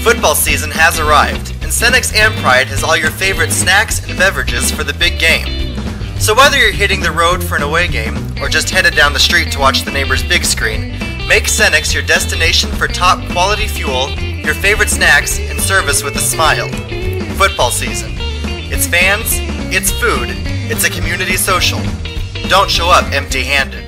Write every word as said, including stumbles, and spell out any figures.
Football season has arrived, and Cenex Ampride has all your favorite snacks and beverages for the big game. So whether you're hitting the road for an away game, or just headed down the street to watch the neighbor's big screen, make Cenex your destination for top quality fuel, your favorite snacks, and service with a smile. Football season. It's fans, it's food, it's a community social. Don't show up empty-handed.